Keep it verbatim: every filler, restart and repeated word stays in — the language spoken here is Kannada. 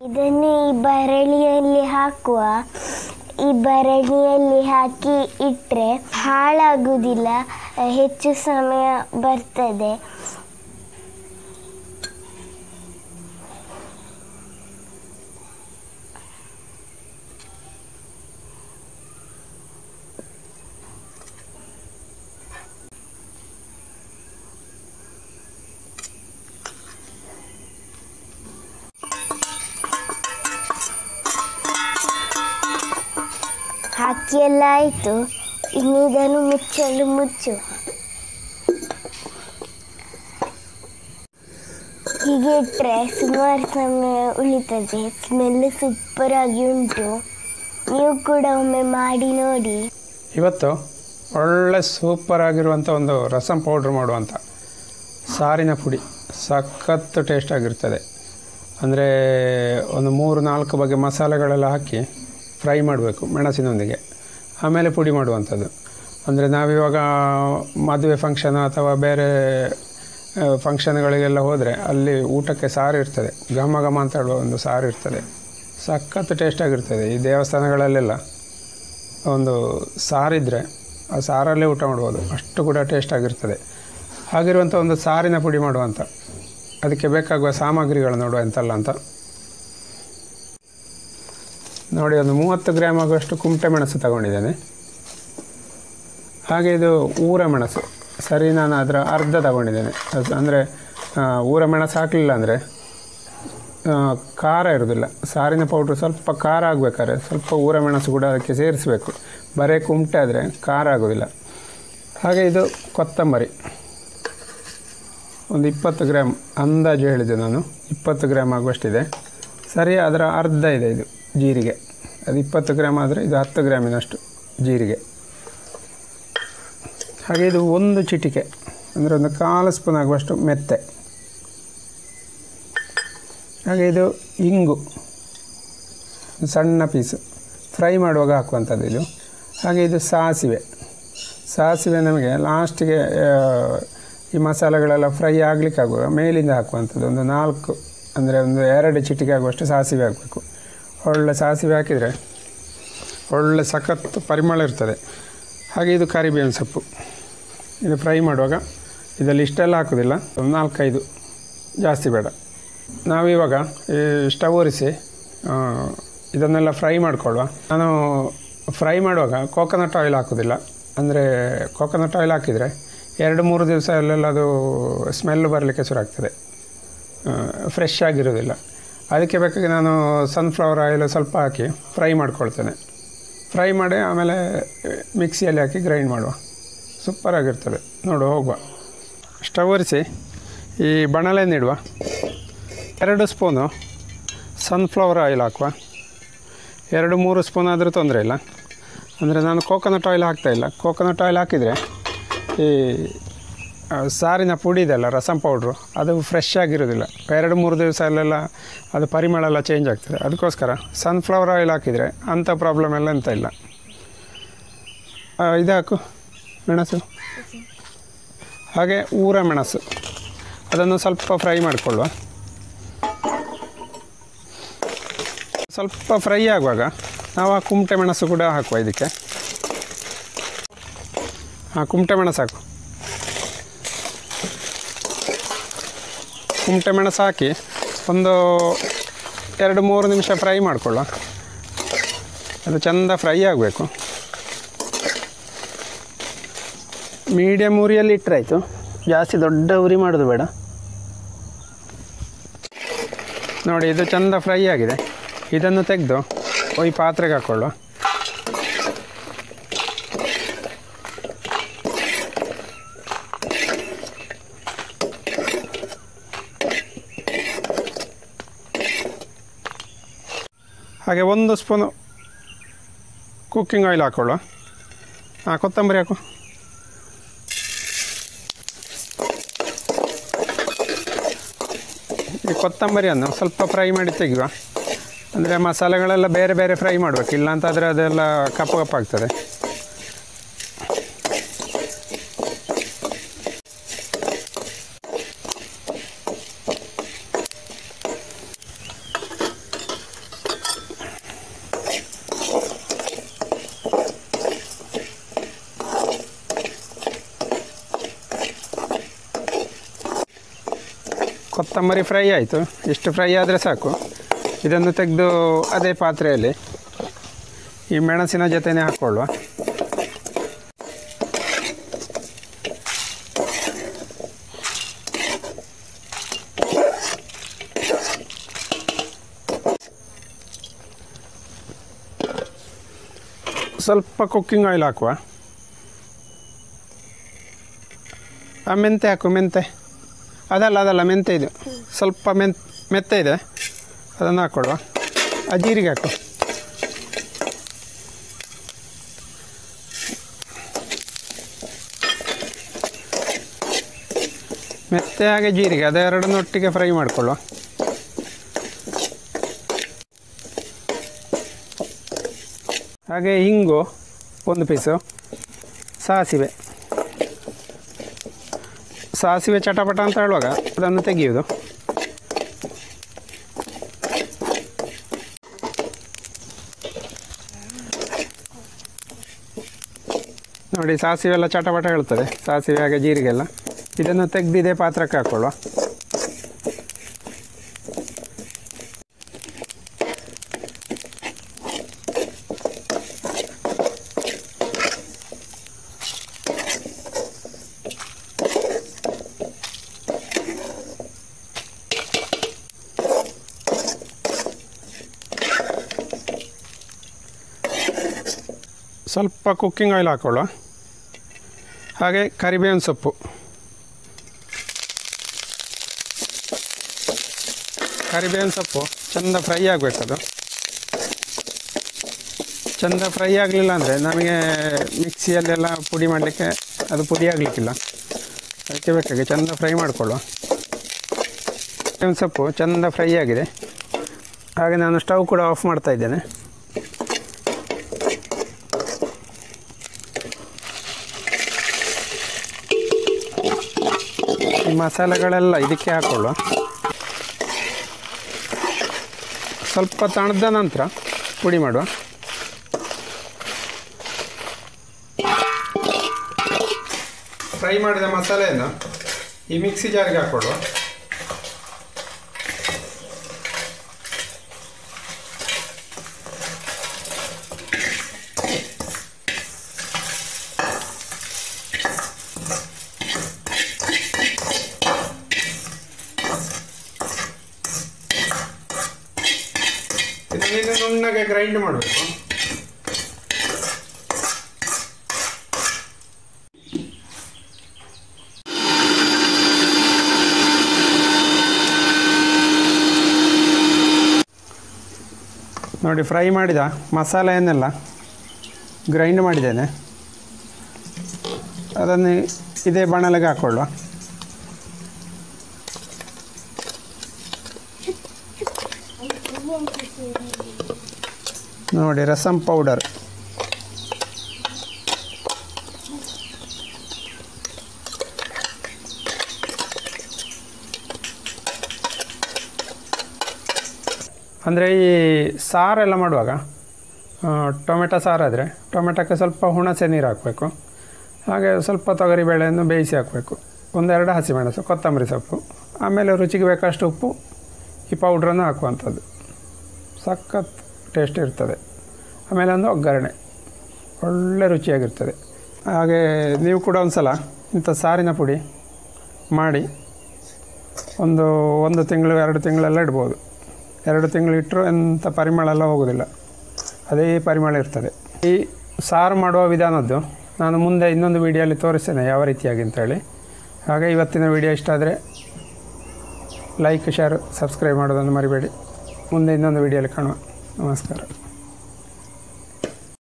ಇದನ್ನು ಈ ಬರಣಿಯಲ್ಲಿ ಹಾಕುವ. ಈ ಬರಣಿಯಲ್ಲಿ ಹಾಕಿ ಇಟ್ಟರೆ ಹಾಳಾಗುವುದಿಲ್ಲ, ಹೆಚ್ಚು ಸಮಯ ಬರ್ತದೆ. ಹಾಕಿ ಎಲ್ಲ ಆಯಿತು. ಇನ್ನು ಇದನ್ನು ಮುಚ್ಚಲು ಮುಚ್ಚು. ಹೀಗೆ ಇಟ್ಟರೆ ಸುಮಾರು ಸಮಯ ಉಳಿತದೆ. ಸ್ಮೆಲ್ ಸೂಪರಾಗಿ ಉಂಟು. ನೀವು ಕೂಡ ಒಮ್ಮೆ ಮಾಡಿ ನೋಡಿ. ಇವತ್ತು ಒಳ್ಳೆ ಸೂಪರ್ ಆಗಿರುವಂಥ ಒಂದು ರಸಂ ಪೌಡ್ರ್ ಮಾಡುವಂಥ ಸಾರಿನ ಪುಡಿ ಸಖತ್ತು ಟೇಸ್ಟ್ ಆಗಿರ್ತದೆ. ಅಂದರೆ ಒಂದು ಮೂರು ನಾಲ್ಕು ಬಗೆ ಮಸಾಲೆಗಳೆಲ್ಲ ಹಾಕಿ ಫ್ರೈ ಮಾಡಬೇಕು ಮೆಣಸಿನೊಂದಿಗೆ, ಆಮೇಲೆ ಪುಡಿ ಮಾಡುವಂಥದ್ದು. ಅಂದರೆ ನಾವಿವಾಗ ಮದುವೆ ಫಂಕ್ಷನ್ ಅಥವಾ ಬೇರೆ ಫಂಕ್ಷನ್ಗಳಿಗೆಲ್ಲ ಹೋದರೆ ಅಲ್ಲಿ ಊಟಕ್ಕೆ ಸಾರು ಇರ್ತದೆ, ಘಮ ಘಮ ಅಂತ ಹೇಳುವ ಒಂದು ಸಾರು ಇರ್ತದೆ, ಸಖತ್ತು ಟೇಸ್ಟಾಗಿರ್ತದೆ. ಈ ದೇವಸ್ಥಾನಗಳಲ್ಲೆಲ್ಲ ಒಂದು ಸಾರಿದ್ದರೆ ಆ ಸಾರಲ್ಲೇ ಊಟ ಮಾಡ್ಬೋದು, ಅಷ್ಟು ಕೂಡ ಟೇಸ್ಟಾಗಿರ್ತದೆ. ಹಾಗಿರುವಂಥ ಒಂದು ಸಾರಿನ ಪುಡಿ ಮಾಡುವಂಥ, ಅದಕ್ಕೆ ಬೇಕಾಗುವ ಸಾಮಗ್ರಿಗಳು ನೋಡುವ ಎಂತಲ್ಲ ಅಂತ ನೋಡಿ. ಒಂದು ಮೂವತ್ತು ಗ್ರಾಮ್ ಆಗುವಷ್ಟು ಕುಮಟೆ ಮೆಣಸು ತಗೊಂಡಿದ್ದೇನೆ. ಹಾಗೆ ಇದು ಊರ ಮೆಣಸು, ಸರಿ ನಾನು ಅದರ ಅರ್ಧ ತಗೊಂಡಿದ್ದೇನೆ. ಅಂದರೆ ಊರ ಮೆಣಸು ಹಾಕಲಿಲ್ಲ ಅಂದರೆ ಖಾರ ಇರೋದಿಲ್ಲ. ಸಾರಿನ ಪೌಡ್ರು ಸ್ವಲ್ಪ ಖಾರ ಆಗಬೇಕಾದ್ರೆ ಸ್ವಲ್ಪ ಊರ ಮೆಣಸು ಕೂಡ ಅದಕ್ಕೆ ಸೇರಿಸಬೇಕು. ಬರೀ ಕುಮಟೆ ಆದರೆ ಖಾರ ಆಗೋದಿಲ್ಲ. ಹಾಗೆ ಇದು ಕೊತ್ತಂಬರಿ ಒಂದು ಇಪ್ಪತ್ತು ಗ್ರಾಮ್ ಅಂದಾಜು ಹೇಳಿದೆ ನಾನು, ಇಪ್ಪತ್ತು ಗ್ರಾಮ್ ಆಗುವಷ್ಟಿದೆ. ಸರಿ ಅದರ ಅರ್ಧ ಇದೆ ಇದು ಜೀರಿಗೆ. ಅದು ಇಪ್ಪತ್ತು ಗ್ರಾಮ್ ಆದರೆ ಇದು ಹತ್ತು ಗ್ರಾಮಿನಷ್ಟು ಜೀರಿಗೆ. ಹಾಗೆ ಇದು ಒಂದು ಚಿಟಿಕೆ ಅಂದರೆ ಒಂದು ಕಾಲು ಸ್ಪೂನ್ ಆಗುವಷ್ಟು ಮೆತ್ತೆ. ಹಾಗೆ ಇದು ಇಂಗು ಸಣ್ಣ ಪೀಸು ಫ್ರೈ ಮಾಡುವಾಗ ಹಾಕುವಂಥದ್ದು ಇದು. ಹಾಗೆ ಇದು ಸಾಸಿವೆ. ಸಾಸಿವೆ ನಮಗೆ ಲಾಸ್ಟಿಗೆ ಈ ಮಸಾಲೆಗಳೆಲ್ಲ ಫ್ರೈ ಆಗಲಿಕ್ಕಾಗುವಾಗ ಮೇಲಿಂದ ಹಾಕುವಂಥದ್ದು. ಒಂದು ನಾಲ್ಕು ಅಂದರೆ ಒಂದು ಎರಡು ಚಿಟಿಕೆ ಆಗುವಷ್ಟು ಸಾಸಿವೆ ಹಾಕಬೇಕು. ಒಳ್ಳೆ ಸಾಸಿವೆ ಹಾಕಿದರೆ ಒಳ್ಳೆ ಸಖತ್ತು ಪರಿಮಳ ಇರ್ತದೆ. ಹಾಗೆ ಇದು ಕರಿಬೇವಿನ ಸೊಪ್ಪು. ಇದು ಫ್ರೈ ಮಾಡುವಾಗ ಇದರಲ್ಲಿ ಇಷ್ಟೆಲ್ಲ ಹಾಕೋದಿಲ್ಲ, ಒಂದು ನಾಲ್ಕೈದು, ಜಾಸ್ತಿ ಬೇಡ. ನಾವಿವಾಗ ಈ ಸ್ಟವ್ ಒರೆಸಿ ಇದನ್ನೆಲ್ಲ ಫ್ರೈ ಮಾಡಿಕೊಳ್ಳುವ. ನಾನು ಫ್ರೈ ಮಾಡುವಾಗ ಕೋಕೋನಟ್ ಆಯಿಲ್ ಹಾಕೋದಿಲ್ಲ. ಅಂದರೆ ಕೋಕೋನಟ್ ಆಯಿಲ್ ಹಾಕಿದರೆ ಎರಡು ಮೂರು ದಿವಸ ಅಲ್ಲೆಲ್ಲ ಅದು ಸ್ಮೆಲ್ ಬರಲಿಕ್ಕೆ ಶುರು ಆಗ್ತದೆ, ಫ್ರೆಶ್ ಆಗಿರೋದಿಲ್ಲ. ಅದಕ್ಕೆ ಬೇಕಾಗಿ ನಾನು ಸನ್ಫ್ಲವರ್ ಆಯಿಲ್ ಸ್ವಲ್ಪ ಹಾಕಿ ಫ್ರೈ ಮಾಡ್ಕೊಳ್ತೇನೆ. ಫ್ರೈ ಮಾಡಿ ಆಮೇಲೆ ಮಿಕ್ಸಿಯಲ್ಲಿ ಹಾಕಿ ಗ್ರೈಂಡ್ ಮಾಡುವ, ಸೂಪರಾಗಿರ್ತದೆ. ನೋಡು ಹೋಗುವ. ಸ್ಟವ್ ಒರೆಸಿ ಈ ಬಣಲೆನ್ನಿಡುವ. ಎರಡು ಸ್ಪೂನು ಸನ್ಫ್ಲವರ್ ಆಯಿಲ್ ಹಾಕುವ. ಎರಡು ಮೂರು ಸ್ಪೂನ್ ಆದರೂ ತೊಂದರೆ ಇಲ್ಲ. ಅಂದರೆ ನಾನು ಕೋಕೋನಟ್ ಆಯಿಲ್ ಹಾಕ್ತಾಯಿಲ್ಲ. ಕೋಕೋನಟ್ ಆಯಿಲ್ ಹಾಕಿದರೆ ಈ ಸಾರಿನ ಪುಡಿ ಇದೆಲ್ಲ ರಸಂ ಪೌಡ್ರು ಅದು ಫ್ರೆಶ್ ಆಗಿರೋದಿಲ್ಲ. ಎರಡು ಮೂರು ದಿವಸ ಅಲ್ಲೆಲ್ಲ ಅದು ಪರಿಮಳ ಎಲ್ಲ ಚೇಂಜ್ ಆಗ್ತದೆ. ಅದಕ್ಕೋಸ್ಕರ ಸನ್ಫ್ಲವರ್ ಆಯಿಲ್ ಹಾಕಿದರೆ ಅಂಥ ಪ್ರಾಬ್ಲಮ್ ಎಲ್ಲ ಎಂತ ಇಲ್ಲ. ಇದು ಹಾಕು ಮೆಣಸು. ಹಾಗೆ ಊರ ಮೆಣಸು ಅದನ್ನು ಸ್ವಲ್ಪ ಫ್ರೈ ಮಾಡಿಕೊಳ್ಳುವ. ಸ್ವಲ್ಪ ಫ್ರೈ ಆಗುವಾಗ ನಾವು ಆ ಕುಮಟೆ ಮೆಣಸು ಕೂಡ ಹಾಕುವ ಇದಕ್ಕೆ. ಹಾಂ, ಕುಮಟೆ ಮೆಣಸು ಹಾಕು. ಕುಮಟೆ ಮೆಣಸು ಹಾಕಿ ಒಂದು ಎರಡು ಮೂರು ನಿಮಿಷ ಫ್ರೈ ಮಾಡಿಕೊಳ್ಳ. ಅದು ಚೆಂದ ಫ್ರೈ ಆಗಬೇಕು. ಮೀಡಿಯಮ್ ಉರಿಯಲ್ಲಿ ಇಟ್ಟರೆ ಆಯಿತು, ಜಾಸ್ತಿ ದೊಡ್ಡ ಉರಿ ಮಾಡೋದು ಬೇಡ. ನೋಡಿ ಇದು ಚೆಂದ ಫ್ರೈ ಆಗಿದೆ. ಇದನ್ನು ತೆಗೆದು ಈ ಪಾತ್ರೆಗೆ ಹಾಕ್ಕೊಳ್ಳುವ. ಹಾಗೆ ಒಂದು ಸ್ಪೂನು ಕುಕ್ಕಿಂಗ್ ಆಯಿಲ್ ಹಾಕ್ಕೊಳ್ಳುವ. ಹಾಂ, ಕೊತ್ತಂಬರಿ ಹಾಕು. ಈ ಕೊತ್ತಂಬರಿಯನ್ನು ಸ್ವಲ್ಪ ಫ್ರೈ ಮಾಡಿ ತೆಗೆಯುವ. ಅಂದರೆ ಮಸಾಲೆಗಳೆಲ್ಲ ಬೇರೆ ಬೇರೆ ಫ್ರೈ ಮಾಡಬೇಕು, ಇಲ್ಲಾಂತಾದರೆ ಅದೆಲ್ಲ ಕಪ್ಪು ಕಪ್ಪಾಗ್ತದೆ. ಕೊತ್ತಂಬರಿ ಫ್ರೈ ಆಯಿತು. ಇಷ್ಟು ಫ್ರೈ ಆದರೆ ಸಾಕು. ಇದನ್ನು ತೆಗೆದು ಅದೇ ಪಾತ್ರೆಯಲ್ಲಿ ಈ ಮೆಣಸಿನ ಜೊತೆನೇ ಹಾಕ್ಕೊಳ್ಳುವ. ಸ್ವಲ್ಪ ಕುಕ್ಕಿಂಗ್ ಆಯಿಲ್ ಹಾಕುವ. ಆ ಮೆಂತೆ ಹಾಕು. ಮೆಂತೆ ಅದಲ್ಲ ಅದಲ್ಲ ಮೆಂತೆ ಇದು ಸ್ವಲ್ಪ ಮೆಂತ್ ಮೆತ್ತೆ ಇದೆ, ಅದನ್ನು ಹಾಕ್ಕೊಡುವ. ಆ ಜೀರಿಗೆ ಹಾಕು. ಮೆತ್ತೆ ಹಾಗೆ ಜೀರಿಗೆ ಅದೆರಡನ್ನು ಒಟ್ಟಿಗೆ ಫ್ರೈ ಮಾಡಿಕೊಳ್ಳುವ. ಹಾಗೆ ಹಿಂಗು ಒಂದು ಪೀಸು, ಸಾಸಿವೆ ಸಾಸಿವೆ ಚಟಪಟ ಅಂತ ಹೇಳುವಾಗ ಅದನ್ನು ತೆಗೆಯುವುದು. ನೋಡಿ ಸಾಸಿವೆ ಎಲ್ಲ ಚಟಪಟ ಹೇಳ್ತದೆ, ಸಾಸಿವೆ ಹಾಗೆ ಜೀರಿಗೆ ಎಲ್ಲ. ಇದನ್ನು ತೆಗೆದಿದೆ ಪಾತ್ರಕ್ಕೆ ಹಾಕ್ಕೊಳ್ಳುವ. ಸ್ವಲ್ಪ ಕುಕ್ಕಿಂಗ್ ಆಯಿಲ್ ಹಾಕ್ಕೊಳ್ಳುವ. ಹಾಗೆ ಕರಿಬೇವಿನ ಸೊಪ್ಪು, ಕರಿಬೇವಿನ ಸೊಪ್ಪು ಚೆಂದ ಫ್ರೈ ಆಗಬೇಕದು. ಚೆಂದ ಫ್ರೈ ಆಗಲಿಲ್ಲ ಅಂದರೆ ನಮಗೆ ಮಿಕ್ಸಿಯಲ್ಲೆಲ್ಲ ಪುಡಿ ಮಾಡಲಿಕ್ಕೆ ಅದು ಪುಡಿ ಆಗಲಿಕ್ಕಿಲ್ಲ. ಅದಕ್ಕೆ ಬೇಕಾಗಿ ಚೆಂದ ಫ್ರೈ ಮಾಡಿಕೊಳ್ಳುವ. ಕರಿಬೇವಿನ ಸೊಪ್ಪು ಚೆಂದ ಫ್ರೈ ಆಗಿದೆ. ಹಾಗೆ ನಾನು ಸ್ಟವ್ ಕೂಡ ಆಫ್ ಮಾಡ್ತಾ ಇದ್ದೇನೆ. ಈ ಮಸಾಲೆಗಳೆಲ್ಲ ಇದಕ್ಕೆ ಹಾಕ್ಕೊಳ್ಳುವ. ಸ್ವಲ್ಪ ತಣದ ನಂತರ ಪುಡಿ ಮಾಡುವ. ಫ್ರೈ ಮಾಡಿದ ಮಸಾಲೆಯನ್ನು ಈ ಮಿಕ್ಸಿ ಜಾರಿಗೆ ಹಾಕ್ಕೊಳ್ಳುವ. ಇದನ್ನು ನುಣ್ಣಗೆ ಗ್ರೈಂಡ್ ಮಾಡಬೇಕು. ನೋಡಿ ಫ್ರೈ ಮಾಡಿದ ಮಸಾಲೆಯನ್ನೆಲ್ಲ ಗ್ರೈಂಡ್ ಮಾಡಿದ್ದೇನೆ. ಅದನ್ನು ಇದೇ ಬಾಣಲೆಗೆ ಹಾಕ್ಕೊಳ್ಳುವ. ನೋಡಿ ರಸಂ ಪೌಡರ್, ಅಂದರೆ ಈ ಸಾರೆಲ್ಲ ಮಾಡುವಾಗ ಟೊಮೆಟೊ ಸಾರಾದರೆ ಟೊಮೆಟೊಕ್ಕೆ ಸ್ವಲ್ಪ ಹುಣಸೆ ನೀರು ಹಾಕಬೇಕು. ಹಾಗೆ ಸ್ವಲ್ಪ ತೊಗರಿಬೇಳೆಯನ್ನು ಬೇಯಿಸಿ ಹಾಕಬೇಕು. ಒಂದೆರಡು ಹಸಿಮೆಣಸು, ಕೊತ್ತಂಬರಿ ಸೊಪ್ಪು, ಆಮೇಲೆ ರುಚಿಗೆ ಬೇಕಷ್ಟು ಉಪ್ಪು, ಈ ಪೌಡ್ರನ್ನು ಹಾಕುವಂಥದ್ದು. ಸಖತ್ ಟೇಸ್ಟ್ ಇರ್ತದೆ. ಆಮೇಲೆ ಒಂದು ಒಗ್ಗರಣೆ ಒಳ್ಳೆ ರುಚಿಯಾಗಿರ್ತದೆ. ಹಾಗೆ ನೀವು ಕೂಡ ಒಂದು ಸಲ ಇಂಥ ಸಾರಿನ ಪುಡಿ ಮಾಡಿ ಒಂದು ಒಂದು ತಿಂಗಳು ಎರಡು ತಿಂಗಳೆಲ್ಲ ಇಡ್ಬೋದು. ಎರಡು ತಿಂಗಳು ಇಟ್ಟರು ಎಂಥ ಪರಿಮಳ ಎಲ್ಲ ಹೋಗೋದಿಲ್ಲ, ಅದೇ ಪರಿಮಳ ಇರ್ತದೆ. ಈ ಸಾರು ಮಾಡುವ ವಿಧಾನದ್ದು ನಾನು ಮುಂದೆ ಇನ್ನೊಂದು ವೀಡಿಯೋಲಿ ತೋರಿಸ್ತೇನೆ ಯಾವ ರೀತಿಯಾಗಿ ಅಂತೇಳಿ. ಹಾಗೆ ಇವತ್ತಿನ ವಿಡಿಯೋ ಇಷ್ಟ ಆದರೆ ಲೈಕ್, ಶೇರ್, ಸಬ್ಸ್ಕ್ರೈಬ್ ಮಾಡೋದನ್ನು ಮರಿಬೇಡಿ. ಮುಂದೆ ಇನ್ನೊಂದು ವಿಡಿಯೋಲಿ ಕಾಣುವ. ನಮಸ್ಕಾರ.